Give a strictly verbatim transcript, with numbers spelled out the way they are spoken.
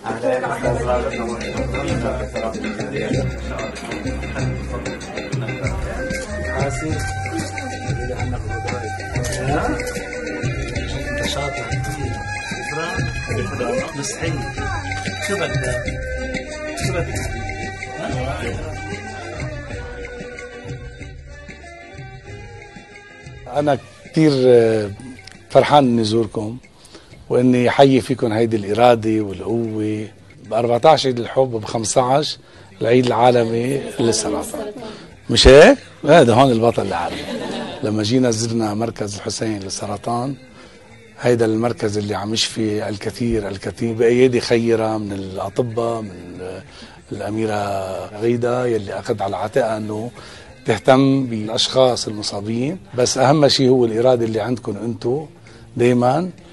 انت شاطر كثير. مستحيل. شو بدك؟ شو بدك؟ أنا كثير فرحان إني زوركم وإني حيي فيكم هيدي الإرادة والقوة. ب أربعطعش عيد الحب وب خمسطعش العيد العالمي للسرطان، مش هيك؟ هذا هون البطل العالمي. لما جينا زرنا مركز الحسين للسرطان، هيدا المركز اللي عم يشفي الكثير الكثير بأيادي خيرة من الأطباء، من الأميرة غيدة يلي أخذ على عاتقها أنه تهتم بالأشخاص المصابين. بس أهم شيء هو الإرادة اللي عندكم أنتم دايما